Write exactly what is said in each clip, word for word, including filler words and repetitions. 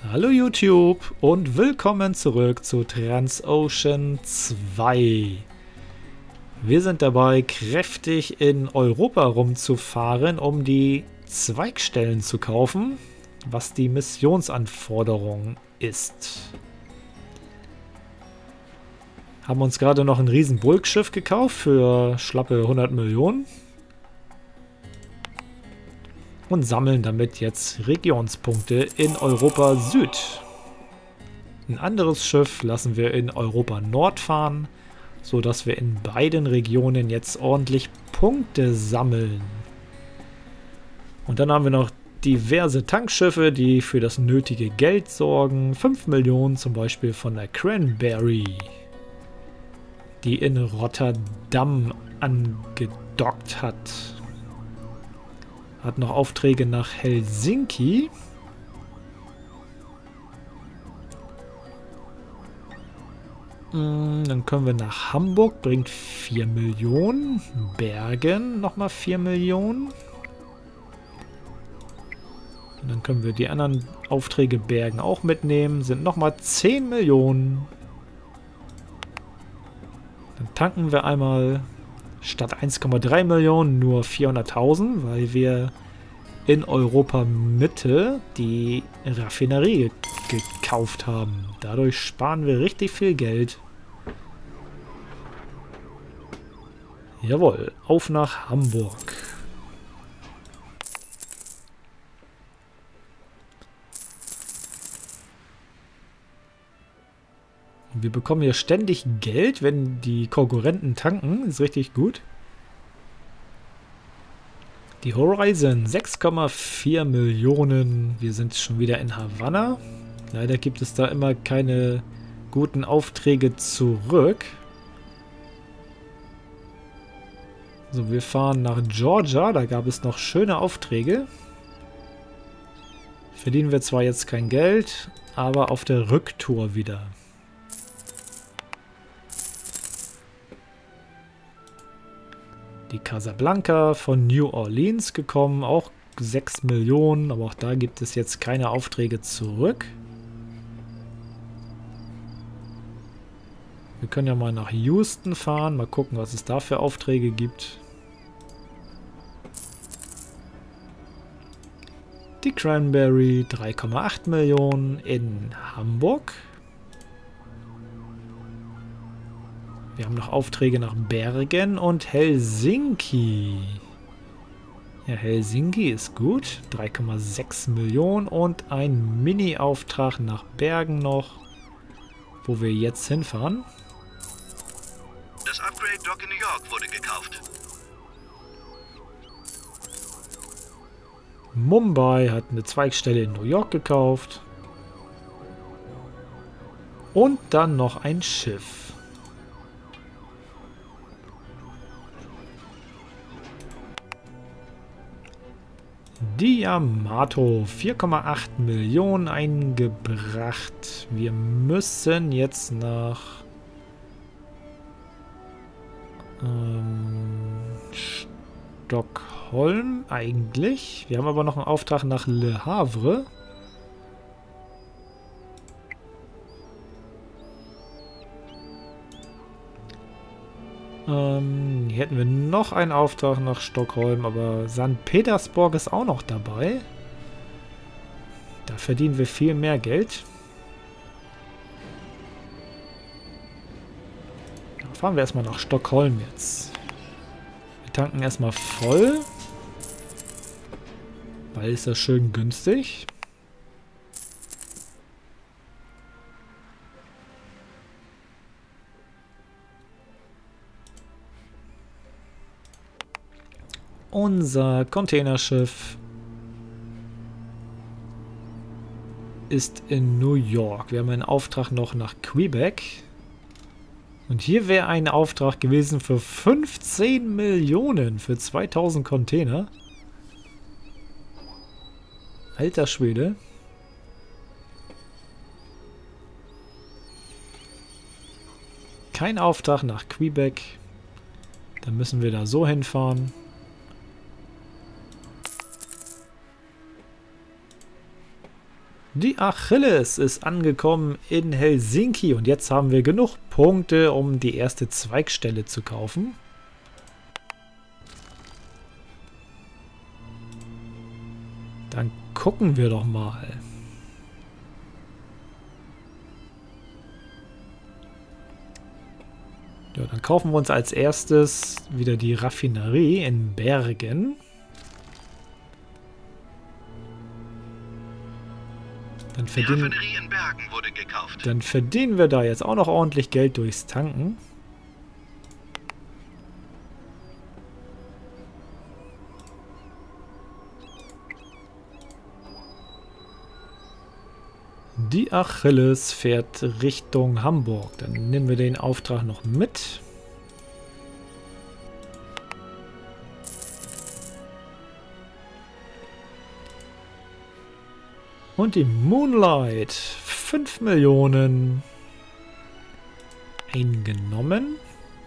Hallo YouTube und willkommen zurück zu Transocean zwei. Wir sind dabei, kräftig in Europa rumzufahren, um die Zweigstellen zu kaufen, was die Missionsanforderung ist. Haben uns gerade noch ein riesen Bulkschiff gekauft für schlappe hundert Millionen. Und sammeln damit jetzt Regionspunkte in Europa Süd. Ein anderes Schiff lassen wir in Europa Nord fahren, sodass wir in beiden Regionen jetzt ordentlich Punkte sammeln. Und dann haben wir noch diverse Tankschiffe, die für das nötige Geld sorgen. fünf Millionen zum Beispiel von der Cranberry, die in Rotterdam angedockt hat. Hat noch Aufträge nach Helsinki. Dann können wir nach Hamburg, bringt vier Millionen. Bergen nochmal vier Millionen. Und dann können wir die anderen Aufträge Bergen auch mitnehmen. Sind nochmal zehn Millionen. Dann tanken wir einmal statt eins Komma drei Millionen nur vierhunderttausend, weil wir in Europa Mitte die Raffinerie ge gekauft haben. Dadurch sparen wir richtig viel Geld. Jawohl, auf nach Hamburg. Wir bekommen hier ständig Geld, wenn die Konkurrenten tanken. Ist richtig gut. Die Horizon sechs Komma vier Millionen. Wir sind schon wieder in Havanna. Leider gibt es da immer keine guten Aufträge zurück. So, wir fahren nach Georgia. Da gab es noch schöne Aufträge. Verdienen wir zwar jetzt kein Geld, aber auf der Rücktour wieder. Die Casablanca von New Orleans gekommen, auch sechs Millionen, aber auch da gibt es jetzt keine Aufträge zurück. Wir können ja mal nach Houston fahren, mal gucken, was es da für Aufträge gibt. Die Cranberry, drei Komma acht Millionen in Hamburg. Wir haben noch Aufträge nach Bergen und Helsinki. Ja, Helsinki ist gut. drei Komma sechs Millionen und ein Mini-Auftrag nach Bergen noch, wo wir jetzt hinfahren. Das Upgrade Dock in New York wurde gekauft. Mumbai hat eine Zweigstelle in New York gekauft. Und dann noch ein Schiff. Die Yamato, vier Komma acht Millionen eingebracht. Wir müssen jetzt nach ähm, Stockholm eigentlich. Wir haben aber noch einen Auftrag nach Le Havre. Ähm, hier hätten wir noch einen Auftrag nach Stockholm, aber Sankt Petersburg ist auch noch dabei. Da verdienen wir viel mehr Geld. Da fahren wir erstmal nach Stockholm jetzt. Wir tanken erstmal voll, weil ist das schön günstig. Unser Containerschiff ist in New York. Wir haben einen Auftrag noch nach Quebec. Und hier wäre ein Auftrag gewesen für fünfzehn Millionen für zweitausend Container. Alter Schwede. Kein Auftrag nach Quebec. Dann müssen wir da so hinfahren. Die Achilles ist angekommen in Helsinki und jetzt haben wir genug Punkte, um die erste Zweigstelle zu kaufen. Dann gucken wir doch mal. Ja, dann kaufen wir uns als erstes wieder die Raffinerie in Bergen. Dann verdienen, Die Raffinerie in Bergen wurde gekauft. Dann verdienen wir da jetzt auch noch ordentlich Geld durchs Tanken. Die Achilles fährt Richtung Hamburg. Dann nehmen wir den Auftrag noch mit. Und die Moonlight. fünf Millionen eingenommen.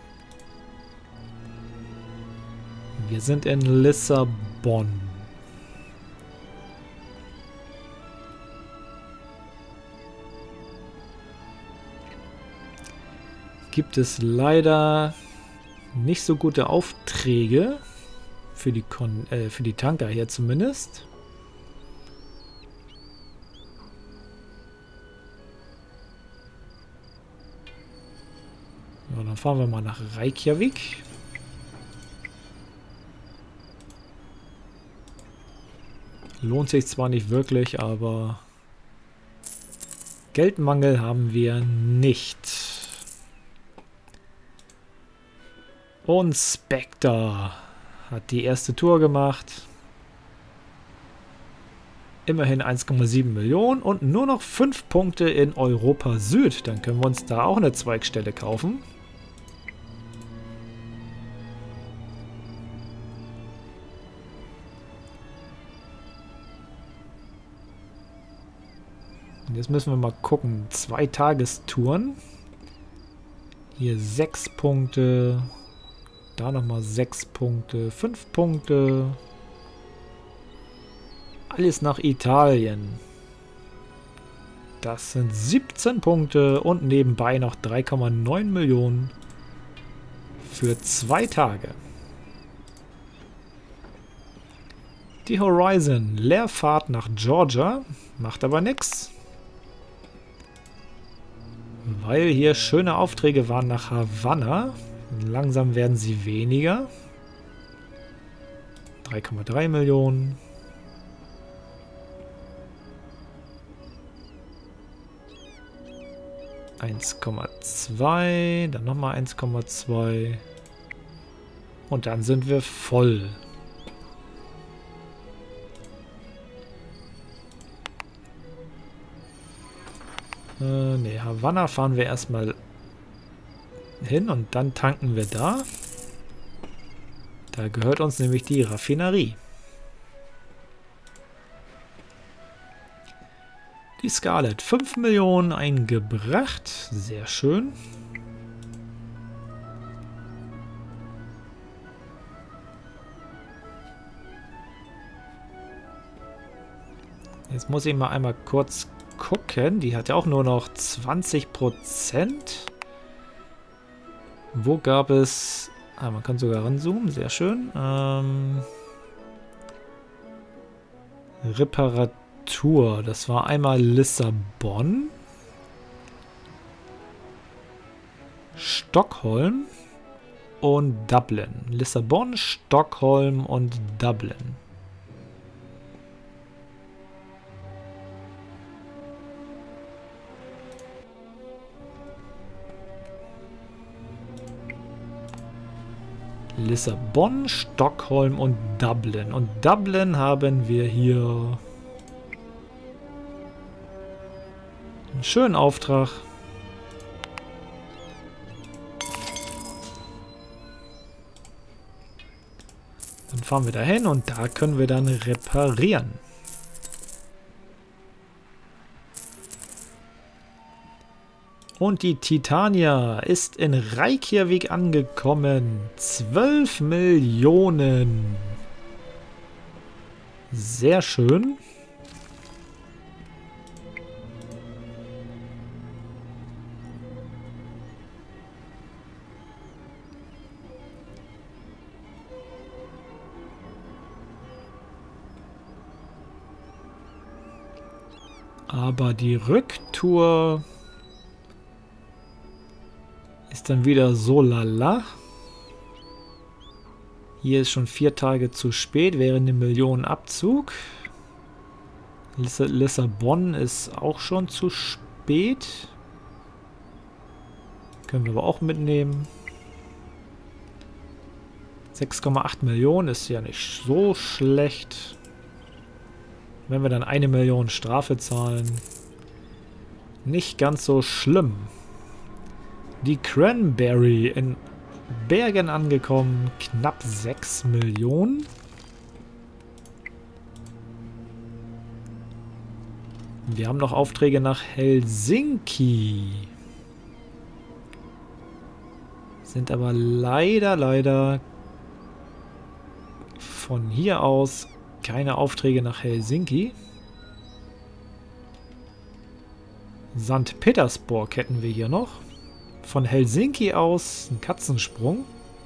Wir sind in Lissabon. Gibt es leider nicht so gute Aufträge für die, Kon äh, für die Tanker hier zumindest. Ja, dann fahren wir mal nach Reykjavik. Lohnt sich zwar nicht wirklich, aber Geldmangel haben wir nicht. Und Spectre hat die erste Tour gemacht. Immerhin eins Komma sieben Millionen und nur noch fünf Punkte in Europa Süd. Dann können wir uns da auch eine Zweigstelle kaufen. Und jetzt müssen wir mal gucken. Zwei Tagestouren. Hier sechs Punkte. Da nochmal sechs Punkte, fünf Punkte. Alles nach Italien. Das sind siebzehn Punkte und nebenbei noch drei Komma neun Millionen für zwei Tage. Die Horizon, Leerfahrt nach Georgia, macht aber nichts. Weil hier schöne Aufträge waren nach Havanna. Langsam werden sie weniger. drei Komma drei Millionen. eins Komma zwei. Dann nochmal eins Komma zwei. Und dann sind wir voll. Äh, ne, Havanna fahren wir erstmal hin und dann tanken wir da. Da gehört uns nämlich die Raffinerie. Die Scarlett, fünf Millionen eingebracht. Sehr schön. Jetzt muss ich mal einmal kurz gucken. Die hat ja auch nur noch zwanzig Prozent. Wo gab es... Ah, man kann sogar ranzoomen, sehr schön. Ähm, Reparatur, das war einmal Lissabon. Stockholm und Dublin. Lissabon, Stockholm und Dublin. Lissabon, Stockholm und Dublin. Und Dublin haben wir hier einen schönen Auftrag. Dann fahren wir dahin und da können wir dann reparieren. Und die Titania ist in Reykjavik angekommen. zwölf Millionen. Sehr schön. Aber die Rücktour ist dann wieder so lala. Hier ist schon vier Tage zu spät, wäre eine Million Abzug. Liss Lissabon ist auch schon zu spät. Können wir aber auch mitnehmen. sechs Komma acht Millionen ist ja nicht so schlecht. Wenn wir dann eine Million Strafe zahlen, nicht ganz so schlimm. Die Cranberry in Bergen angekommen, knapp sechs Millionen. Wir haben noch Aufträge nach Helsinki. Sind aber leider, leider von hier aus keine Aufträge nach Helsinki. Sankt Petersburg hätten wir hier noch. Von Helsinki aus ein Katzensprung.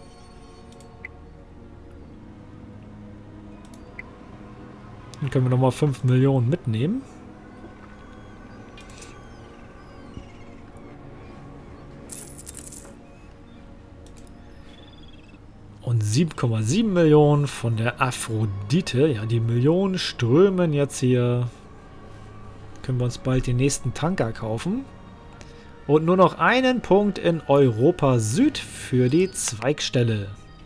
Dann können wir nochmal fünf Millionen mitnehmen. Und sieben Komma sieben Millionen von der Aphrodite. Ja, die Millionen strömen jetzt hier. Können wir uns bald den nächsten Tanker kaufen. Und nur noch einen Punkt in Europa Süd für die Zweigstelle.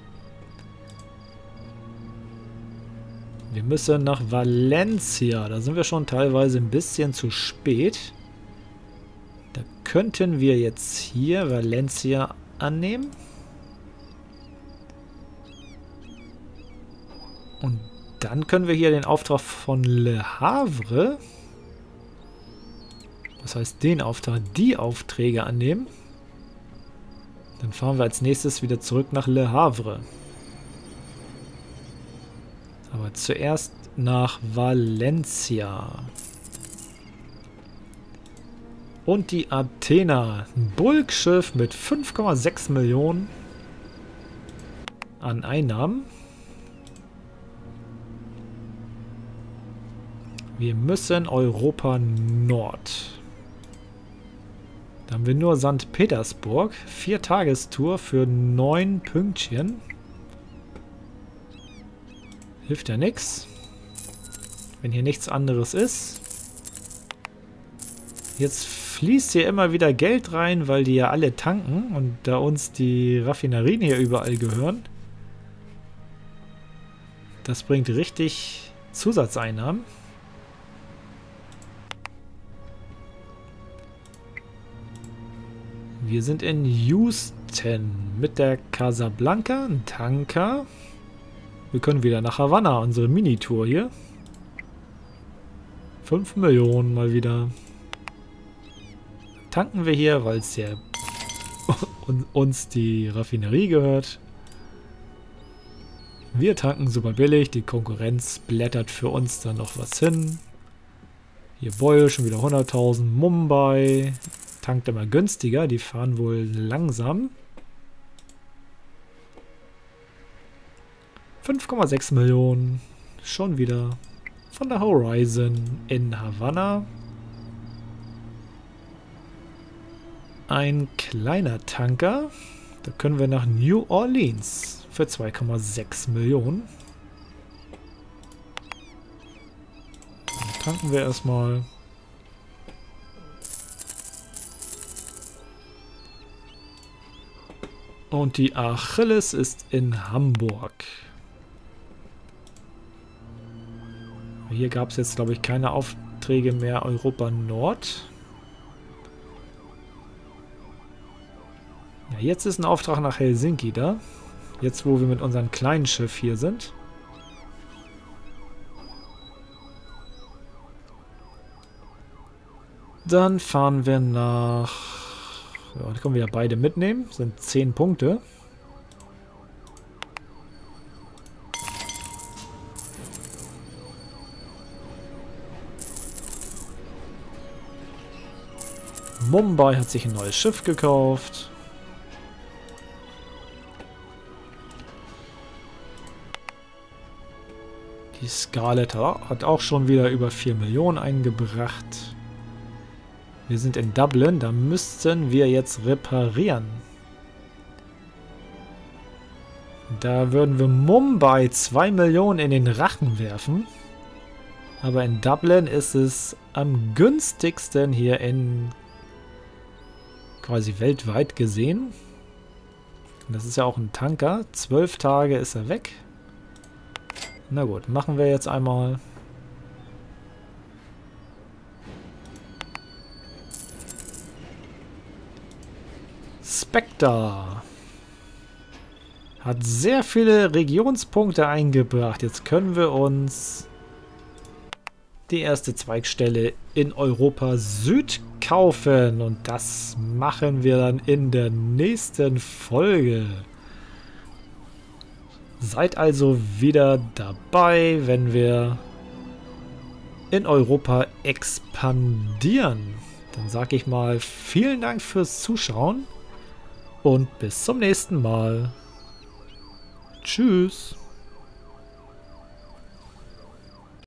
Wir müssen nach Valencia. Da sind wir schon teilweise ein bisschen zu spät. Da könnten wir jetzt hier Valencia annehmen. Und dann können wir hier den Auftrag von Le Havre, das heißt den Auftrag, die Aufträge annehmen. Dann fahren wir als nächstes wieder zurück nach Le Havre. Aber zuerst nach Valencia. Und die Athena, ein Bulkschiff mit fünf Komma sechs Millionen an Einnahmen. Wir müssen Europa Nord. Da haben wir nur Sankt Petersburg. Vier Tagestour für neun Pünktchen. Hilft ja nichts. Wenn hier nichts anderes ist. Jetzt fließt hier immer wieder Geld rein, weil die ja alle tanken. Und da uns die Raffinerien hier überall gehören. Das bringt richtig Zusatzeinnahmen. Wir sind in Houston mit der Casablanca, ein Tanker. Wir können wieder nach Havanna, unsere Minitour hier. fünf Millionen mal wieder. Tanken wir hier, weil es ja uns die Raffinerie gehört. Wir tanken super billig, die Konkurrenz blättert für uns dann noch was hin. Hier Boyle schon wieder hunderttausend, Mumbai tankt immer günstiger, die fahren wohl langsam. fünf Komma sechs Millionen, schon wieder von der Horizon in Havanna. Ein kleiner Tanker, da können wir nach New Orleans für zwei Komma sechs Millionen. Dann tanken wir erstmal. Und die Achilles ist in Hamburg. Hier gab es jetzt, glaube ich, keine Aufträge mehr Europa Nord. Ja, jetzt ist ein Auftrag nach Helsinki da. Jetzt, wo wir mit unserem kleinen Schiff hier sind. Dann fahren wir nach... Ja, da können wir ja beide mitnehmen. Das sind zehn Punkte. Mumbai hat sich ein neues Schiff gekauft. Die Scarlett hat auch schon wieder über vier Millionen eingebracht. Wir sind in Dublin, da müssten wir jetzt reparieren. Da würden wir Mumbai zwei Millionen in den Rachen werfen. Aber in Dublin ist es am günstigsten hier in quasi weltweit gesehen. Das ist ja auch ein Tanker. Zwölf Tage ist er weg. Na gut, machen wir jetzt einmal. Spectre hat sehr viele Regionspunkte eingebracht. Jetzt können wir uns die erste Zweigstelle in Europa Süd kaufen. Und das machen wir dann in der nächsten Folge. Seid also wieder dabei, wenn wir in Europa expandieren. Dann sage ich mal vielen Dank fürs Zuschauen und bis zum nächsten Mal. Tschüss.